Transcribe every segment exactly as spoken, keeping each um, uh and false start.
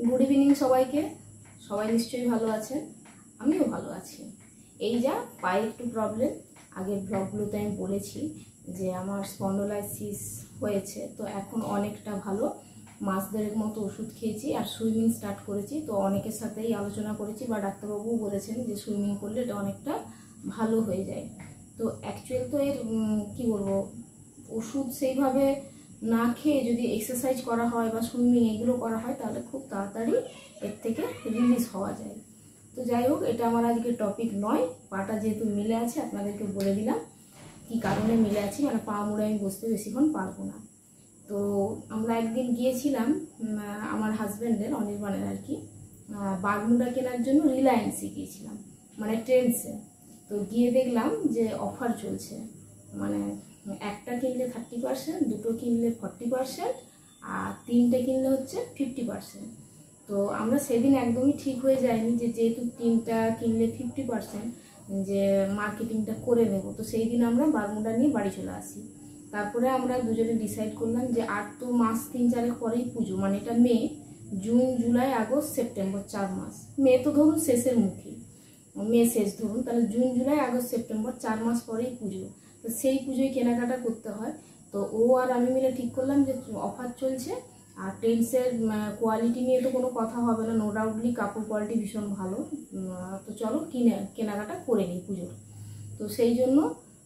Good evening সবাইকে। সবাই নিশ্চয়ই ভালো আছেন, আমিও ভালো আছি। এই যা পায়ে একটু প্রবলেম, আগের ব্লগগুলোতে আমি বলেছি যে আমার স্পন্ডোলাইসিস হয়েছে, তো এখন অনেকটা ভালো। মাস দেড়েক মতো ওষুধ খেয়েছি আর সুইমিং স্টার্ট করেছি। তো অনেকের সাথেই আলোচনা করেছি বা ডাক্তারবাবুও বলেছেন যে সুইমিং করলে এটা অনেকটা ভালো হয়ে যায়। তো অ্যাকচুয়াল তো এর কী বলবো, ওষুধ সেইভাবে না খেয়ে যদি এক্সারসাইজ করা হয় বা সুইমিং এগুলো করা হয় তাহলে খুব তাড়াতাড়ি এর থেকে রিলিজ হওয়া যায়। তো যাই হোক, এটা আমার আজকে টপিক নয়। পাটা যেহেতু মিলে আছে আপনাদেরকে বলে দিলাম কি কারণে মিলে আছি, মানে পা মুড়ে আমি বসতে বেশিক্ষণ পারবো না। তো আমরা একদিন গিয়েছিলাম আমার হাজব্যান্ডের অনির্বাণের আর কি বাগমুড়া কেনার জন্য রিলায়েন্সে গিয়েছিলাম, মানে ট্রেন্ডসে। তো গিয়ে দেখলাম যে অফার চলছে, মানে একটা কিনলে থার্টি পার্সেন্ট, দুটো কিনলে ফর্টি পার্সেন্ট, আর তিনটে কিনলে হচ্ছে ফিফটি পার্সেন্ট। তো আমরা সেদিন একদমই ঠিক হয়ে যায়নি যে যেহেতু তিনটা কিনলে ফিফটি পার্সেন্ট যে মার্কেটিংটা করে নেব। তো সেই দিন আমরা বারমুডা নিয়ে বাড়ি চলে আসি। তারপরে আমরা দুজনে ডিসাইড করলাম যে আর তো মাস তিন চারেক পরেই পুজো, মানে এটা May, June, July, August, September, চার মাস। মে তো ধরুন শেষের মুখে, মে শেষ ধরুন, তাহলে জুন, জুলাই, আগস্ট, সেপ্টেম্বর, চার মাস পরেই পুজো। তো সেই পুজোয় কেনাকাটা করতে হয়। তো ও আর আমি মিলে ঠিক করলাম যে অফার চলছে, আর ট্রেন্ডসের কোয়ালিটি নিয়ে তো কোনো কথা হবে না, নো ডাউটলি কাপড় কোয়ালিটি ভীষণ ভালো। তো চলো কিনে কেনাকাটা করে নিই পুজোর। তো সেই জন্য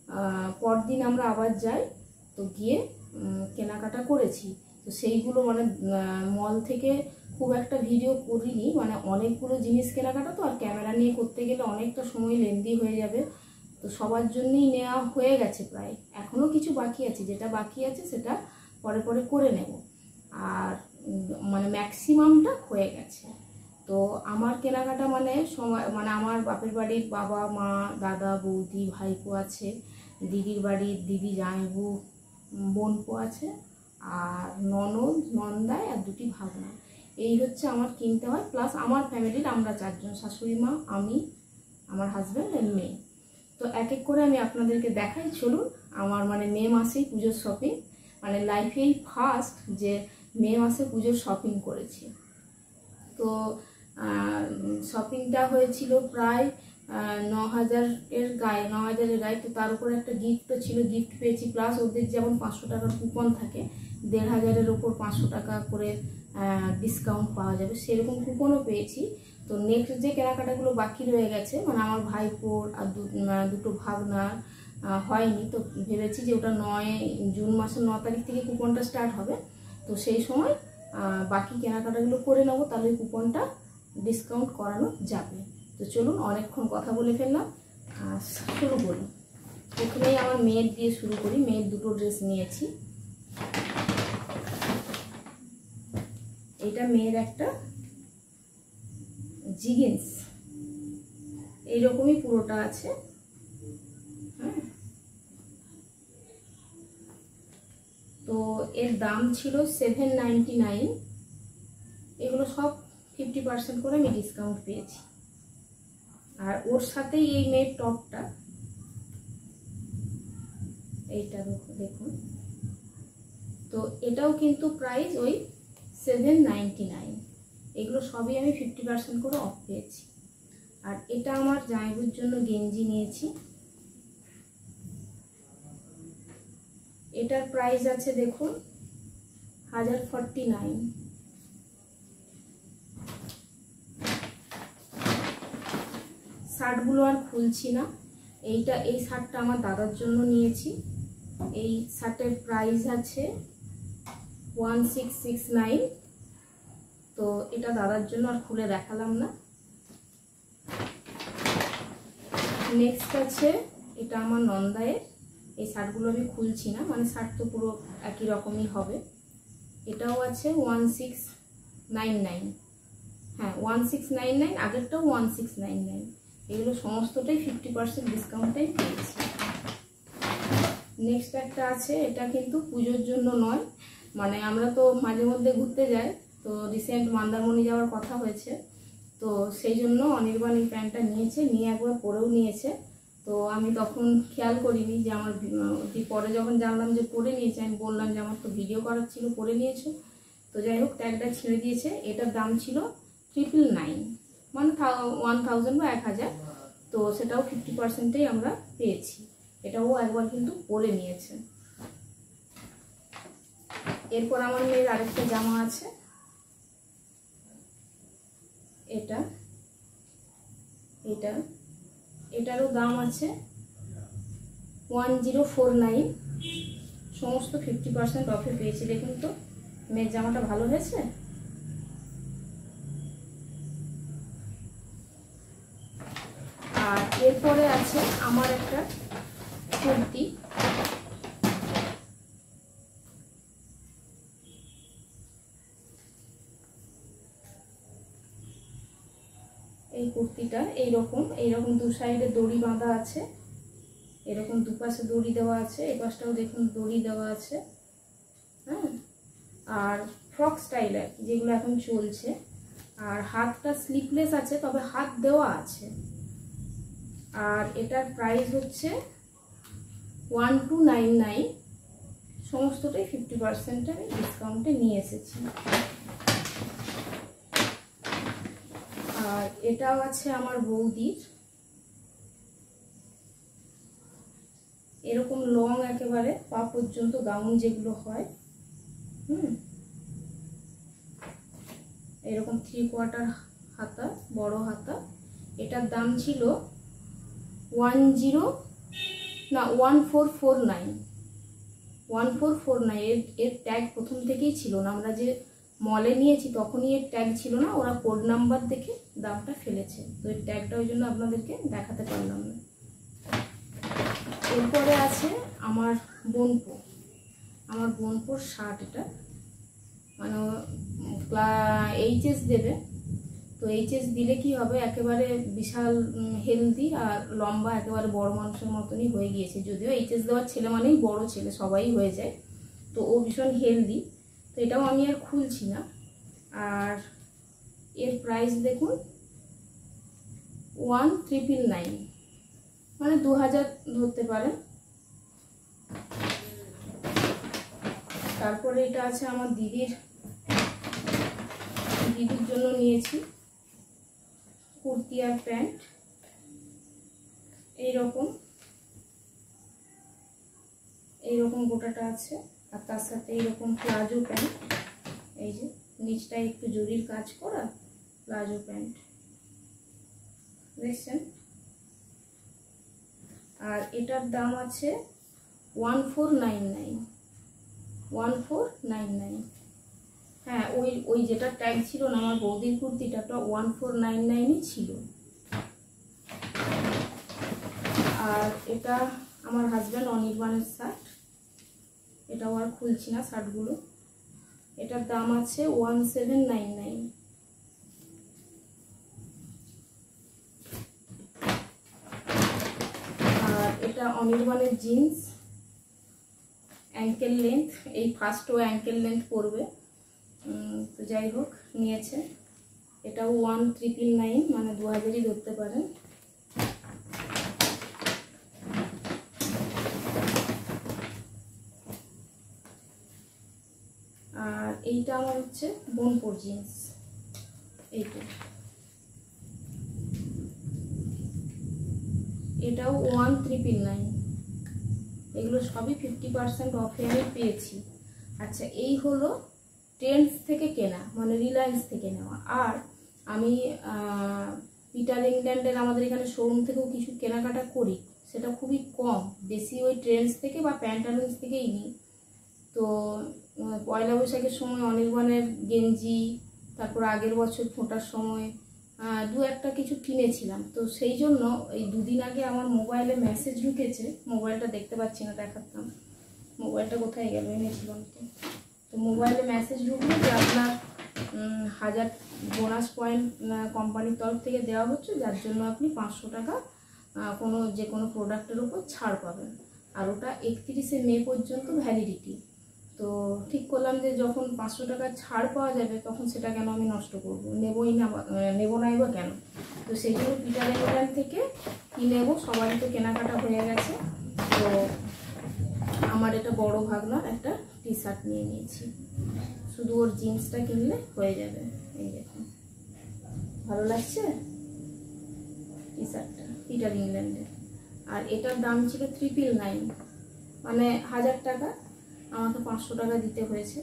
পরদিন আমরা আবার যাই, তো গিয়ে কেনাকাটা করেছি। তো সেইগুলো মানে মল থেকে খুব একটা ভিডিও করিনি, মানে অনেকগুলো জিনিস কেনাকাটা তো, আর ক্যামেরা নিয়ে করতে গেলে অনেকটা সময় লেন্দি হয়ে যাবে। তো সবার জন্যই নেওয়া হয়ে গেছে প্রায়, এখনও কিছু বাকি আছে, যেটা বাকি আছে সেটা পরে পরে করে নেব। আর মানে ম্যাক্সিমামটা হয়ে গেছে। তো আমার কেনাকাটা মানে সময় মানে আমার বাপের বাড়ির বাবা মা দাদা বৌদি ভাইপো আছে, দিদির বাড়ির দিদি জামাইবু বোনপো আছে, আর ননদ নন্দায় আর দুটি ভাগনা। এই হচ্ছে আমার কিনতে হয়, প্লাস আমার ফ্যামিলির আমরা চারজন, শাশুড়ি মা, আমি, আমার হাজব্যান্ড আর মেয়ে। তো এক এক করে আমি আপনাদেরকে দেখাই, চলুন। আমার মানে মে মাসেই পুজোর শপিং, মানে লাইফেই ফার্স্ট যে মে মাসে পুজোর শপিং করেছি। তো শপিংটা হয়েছিল প্রায় ন হাজারের গায়ে ন হাজারের গায়ে তো তার উপরে একটা গিফটও ছিল, গিফট পেয়েছি। প্লাস ওদের যেমন পাঁচশো টাকার কুপন থাকে, দেড় হাজারের ওপর পাঁচশো টাকা করে ডিসকাউন্ট পাওয়া যাবে, সেরকম কুপনও পেয়েছি। তো নেক্সট যে কেনাকাটাগুলো বাকি রয়ে গেছে, মানে আমার ভাইপোর আর দুটো ভাগনার হয়নি, তো ভেবেছি যে ওটা নয় জুন মাসের ন তারিখ থেকে কুপনটা স্টার্ট হবে। তো সেই সময় বাকি কেনাকাটাগুলো করে নেবো, তাহলে কুপনটা ডিসকাউন্ট করানো যাবে। তো চলুন, অনেকক্ষণ কথা বলে ফেললাম, শুরু করি। প্রথমেই আমার মেয়ের দিয়ে শুরু করি। মেয়ের দুটো ড্রেস নিয়েছি। এটা মেয়ের একটা জিগিন্স, এইরকমই পুরোটা আছে। হ্যাঁ, তো এর দাম ছিল সেভেন নাইনটি নাইন। এগুলো সব ফিফটি পার্সেন্ট করে আমি ডিসকাউন্ট পেয়েছি। আর ওর সাথেই এই মেয়ের টপটা, এইটা দেখুন, তো এটাও কিন্তু প্রাইস ওই সেভেন নাইনটি নাইন। এগুলো সবই আমি ফিফটি পার্সেন্ট করে অফ পেয়েছি। আর এটা আমার জামাইবুর জন্য গেঞ্জি নিয়েছি। এটার প্রাইস আছে দেখুন হাজার ফর্টি নাইন। শার্টগুলো আর খুলছি না। এইটা এই শার্টটা আমার দাদার জন্য নিয়েছি। এই শার্টের প্রাইস আছে ওয়ান সিক্স সিক্স নাইন। তো এটা দাদার জন্য আর খুলে দেখালাম না। নেক্সট আছে এটা আমার নন্দায়ের। এই শার্টগুলো আমি খুলছি না, মানে শার্ট তো পুরো একই রকমই হবে। এটাও আছে ওয়ান সিক্স নাইন নাইন। হ্যাঁ, ওয়ান সিক্স নাইন নাইন, আগেরটাও ওয়ান সিক্স নাইন নাইন। এগুলো সমস্তটাই ফিফটি পার্সেন্ট ডিসকাউন্টেই পেয়েছি। নেক্সট একটা আছে, এটা কিন্তু পুজোর জন্য নয়, মানে আমরা তো মাঝে মধ্যে ঘুরতে যাই, তো রিসেন্ট মন্দারমণি যাওয়ার কথা হয়েছে, তো সেই জন্য অনির্বাণ এই প্যান্টটা নিয়েছে, নিয়ে একবার পরেও নিয়েছে। তো আমি তখন খেয়াল করিনি যে আমার, পরে যখন জানলাম যে পরে নিয়েছে, আমি বললাম যে আমার তো ভিডিও করার ছিল, পরে নিয়েছো। তো যাই হোক ট্যাগটা ছিঁড়ে দিয়েছে। এটার দাম ছিল ট্রিপল নাইন, মানে ওয়ান থাউজেন্ড বা এক হাজার। তো সেটাও ফিফটি পার্সেন্টেই আমরা পেয়েছি। এটাও একবার কিন্তু পরে নিয়েছে। এরপর আমার মেয়ের আরেকটা জামা আছে, এটা এটা এটারও দাম আছে ওয়ান জিরো ফোর নাইন, সমস্ত ফিফটি পার্সেন্ট অফে পেয়েছি। দেখুন তো মেয়ের জামাটা ভালো হয়েছে। আর এরপরে আছে আমার একটা কুর্তি, এই কুর্তিটা এইরকম এইরকম দু সাইডে দড়ি বাঁধা আছে, এরকম দুপাশে দড়ি দেওয়া আছে, এই পাশটাও দেখুন দড়ি দেওয়া আছে। হ্যাঁ, আর ফ্রক স্টাইলের যেগুলো এখন চলছে। আর হাতটা স্লিপলেস আছে, তবে হাত দেওয়া আছে। আর এটার প্রাইস হচ্ছে ওয়ান টু নাইন নাইন, সমস্তটাই ফিফটি পার্সেন্ট আমি ডিসকাউন্টে নিয়ে এসেছি। আর এটাও আছে আমার বৌদির, এরকম লং একেবারে পা পর্যন্ত গাউন যেগুলো হয়, হুম, এরকম থ্রি কোয়ার্টার হাতা, বড় হাতা। এটার দাম ছিল ওয়ান জিরো না one four four nine one four four nine এর এর ট্যাগ প্রথম থেকেই ছিল না। আমরা যে মলে নিয়েছি তখনই এর ট্যাগ ছিল না, ওরা কোড নাম্বার দেখে দামটা ফেলেছে। তো এর ট্যাগটা ওই জন্য আপনাদেরকে দেখাতে পারলাম না। এরপরে আছে আমার বোনপো, আমার বোনপোর শার্ট। এটা মানে এইচএস দেবে, তো এইচএস দিলে কি হবে, একেবারে বিশাল হেলদি আর লম্বা, একেবারে বড় মানুষের মতনই হয়ে গিয়েছে। যদিও এইচএস দেওয়ার ছেলে মানেই বড় ছেলে, সবাই হয়ে যায়। তো ও ভীষণ হেলদি, তো এটাও আমি আর খুলছি না। আর এর প্রাইস দেখুন ওয়ান ট্রিপল নাইন, মানে দু হাজার ধরতে পারেন। তারপরে এটা আছে আমার দিদির দিদির জন্য নিয়েছি কুর্তি আর প্যান্ট, এইরকম এইরকম গোটাটা আছে। আর তার সাথে এইরকম প্লাজো প্যান্ট, এই যে নিচটা একটু জরির কাজ করা প্লাজো প্যান্ট, দেখছেন। আর এটার দাম আছে one four nine nine one four nine nine হ্যাঁ, ওই ওই যেটা ট্যাগ ছিল না আমার বৌদির কুর্তিটা, ওয়ান ফোর নাইন নাইনই ছিল। আর এটা আমার হাজব্যান্ড অনির্বাণের শার্ট, এটাও আর খুলছি না শার্টগুলো। এটার দাম আছে ওয়ান সেভেন নাইন নাইন। আর এটা অনির্বাণের জিন্স, অ্যাঙ্কেল লেন্থ, এই ফার্স্ট ও অ্যাঙ্কেল লেন্থ পরবে। তো যাই হোক নিয়েছে, এটাও ওয়ান ট্রিপল নাইন, মানে দু হাজারই ধরতে পারেন। আর এইটা আমার হচ্ছে বোনপোর জিন্স, এইটা এটাও ওয়ান ট্রিপল নাইন। এগুলো সবই ফিফটি পার্সেন্ট অফে আমি পেয়েছি। আচ্ছা, এই হলো ট্রেন্ডস থেকে কেনা, মানে রিলায়েন্স থেকে নেওয়া। আর আমি পিটার ইংল্যান্ডের আমাদের এখানে শোরুম থেকেও কিছু কেনাকাটা করি, সেটা খুবই কম, বেশি ওই ট্রেন্ডস থেকে বা প্যান্টালুন্স থেকেই নিই। তো পয়লা বৈশাখের সময় অনির্বাণের গেঞ্জি, তারপর আগের বছর ফোটার সময় দু একটা কিছু কিনেছিলাম। তো সেই জন্য এই দুদিন আগে আমার মোবাইলে মেসেজ ঢুকেছে, মোবাইলটা দেখতে পাচ্ছি না, দেখাতাম মোবাইলটা কোথায় গেল, এনেছিলাম তো। তো মোবাইলে মেসেজ ঢুকলো যে আপনার হাজার বোনাস পয়েন্ট কোম্পানির তরফ থেকে দেওয়া হচ্ছে, যার জন্য আপনি পাঁচশো টাকা কোনো যে কোনো প্রোডাক্টের উপর ছাড় পাবেন। আর ওটা একত্রিশে মে পর্যন্ত ভ্যালিডিটি। তো ঠিক করলাম যে যখন পাঁচশো টাকা ছাড় পাওয়া যাবে তখন সেটা কেন আমি নষ্ট করব, নেবই না, নেবো নাই বা কেন। তো সেই জন্য পিটার ইংল্যান্ড থেকে কি নেবো, সবারই তো কেনাকাটা হয়ে গেছে। তো আমার এটা বড় ভাগনা একটা টি শার্ট নিয়ে নিয়েছি। শুধু ওর জিন্সটা কিনলে হয়ে যাবে। এই দেখুন, ভালো লাগছে টি শার্টটা, পিটার ইংল্যান্ডের। আর এটার দাম ছিল ট্রিপল নাইন, মানে হাজার টাকা, আমাকে পাঁচশো টাকা দিতে হয়েছে,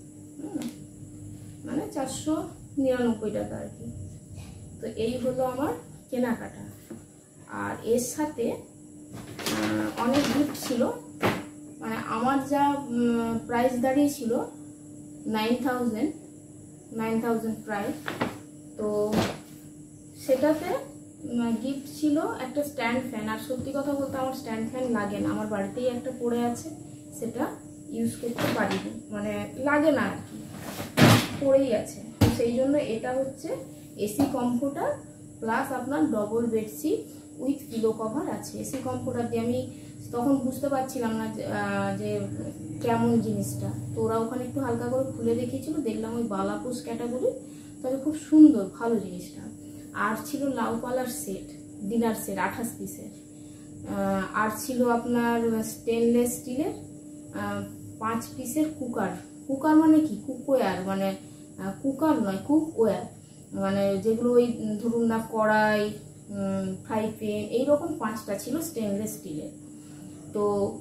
মানে চারশো নিরানব্বই টাকা আর কি। তো এই হলো আমার কেনাকাটা। আর এর সাথে অনেক গিফট ছিল, মানে আমার যা প্রাইস দাঁড়িয়েছিল nine thousand nine thousand price, তো সেটাতে গিফট ছিল একটা স্ট্যান্ড ফ্যান। আর সত্যি কথা বলতে আমার স্ট্যান্ড ফ্যান লাগে না, আমার বাড়িতেই একটা পড়ে আছে, সেটা ইউজ করতে পারিনি, মানে লাগে না আর কি, পড়েই আছে। তো সেই জন্য এটা হচ্ছে এসি কমফোর্টার প্লাস আপনার double bedsheet with pillow cover আছে। এসি কমফোর্টার দিয়ে আমি তখন বুঝতে পারছিলাম না যে কেমন জিনিসটা, তো ওরা ওখানে একটু হালকা করে খুলে দেখিয়েছিল, দেখলাম ওই বালাপুস ক্যাটাগরি, তবে খুব সুন্দর ভালো জিনিসটা। আর ছিল লাউ পালার সেট, ডিনার সেট আঠাশ পিসের। আর ছিল আপনার স্টেনলেস স্টিলের পাঁচ পিসের কুকার। কুকার মানে কি, কুকওয়্যার, মানে কুকার নয়, কুকওয়্যার, মানে যেগুলো ওই ধরুন না কড়াই, ফ্রাই প্যান, এইরকম পাঁচটা ছিল স্টেনলেস স্টিলের। তো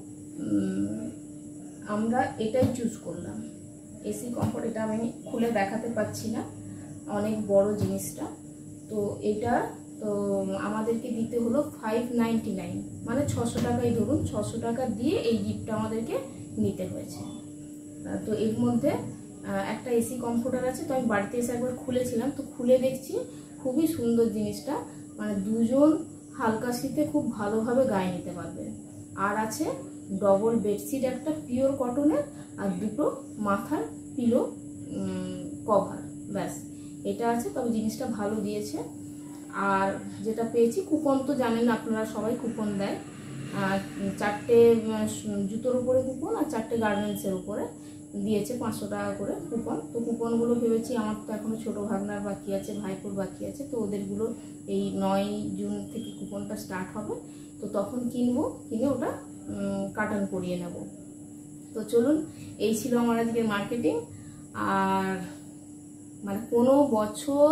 আমরা এটাই চুজ করলাম, এসি কমফোর্ট। এটা আমি খুলে দেখাতে পাচ্ছি না, অনেক বড় জিনিসটা। তো এটা তো আমাদেরকে দিতে হলো ফাইভ নাইনটি নাইন, মানে ছশো টাকাই ধরুন, ছশো টাকা দিয়ে এই গিফটটা আমাদেরকে নিতে হয়েছে। তো এর মধ্যে একটা এসি কমফোর্টার আছে, তো আমি বাড়িতে এসে একবার খুলেছিলাম, তো খুলে দেখছি খুবই সুন্দর জিনিসটা, মানে দুজন হালকা শীতে খুব ভালোভাবে গায়ে নিতে পারবে। আর আছে ডবল বেডশিট একটা পিওর কটনের, আর দুটো মাথার পিলো কভার, ব্যাস এটা আছে। তবে জিনিসটা ভালো দিয়েছে। আর যেটা পেয়েছি, কুপন তো জানেন আপনারা সবাই, কুপন দেয়, আর চারটে জুতোর উপরে কুপন আর চারটে গার্মেন্টসের উপরে দিয়েছে পাঁচশো টাকা করে কুপন। তো কুপনগুলো ভেবেছি, আমার তো এখনও ছোটো ভাগনার বাকি আছে, ভাইপোর বাকি আছে, তো ওদেরগুলো এই নয় জুন থেকে কুপনটা স্টার্ট হবে, তো তখন কিনবো, কিনে ওটা কাটান করিয়ে নেব। তো চলুন, এই ছিল আমার আজকের মার্কেটিং। আর মানে কোনো বছর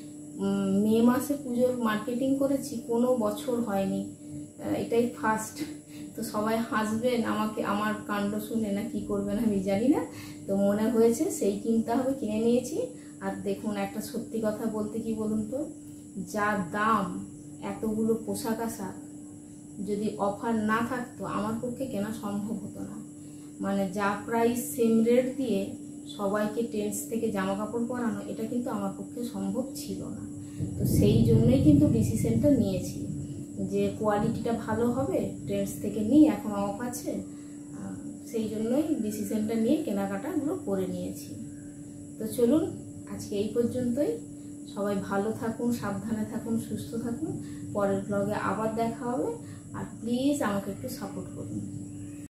মে মাসে পুজোর মার্কেটিং করেছি, কোনো বছর হয়নি, এটাই ফার্স্ট। তো সবাই হাসবেন আমাকে, আমার কাণ্ড শুনে, না কি করবেন আমি জানি না, তো মনে হয়েছে সেই কিনতে হবে, কিনে নিয়েছি। আর দেখুন, একটা সত্যি কথা বলতে কি বলুন তো, যা দাম এতগুলো পোশাক আশাক, যদি অফার না থাকতো আমার পক্ষে কেনা সম্ভব হতো না। মানে যা প্রাইস সেম রেট দিয়ে সবাইকে টেন্স থেকে জামা কাপড় পরানো, এটা কিন্তু আমার পক্ষে সম্ভব ছিল না। তো সেই জন্যই কিন্তু ডিসিশনটা নিয়েছি যে কোয়ালিটিটা ভালো হবে, ট্রেন্ডস থেকে নিই, এখন অফ আছে, সেই জন্যই ডিসিশনটা নিয়ে কেনাকাটাগুলো করে নিয়েছি। তো চলুন, আজকে এই পর্যন্তই। সবাই ভালো থাকুন, সাবধানে থাকুন, সুস্থ থাকুন। পরের ব্লগে আবার দেখা হবে। আর প্লিজ আমাকে একটু সাপোর্ট করুন।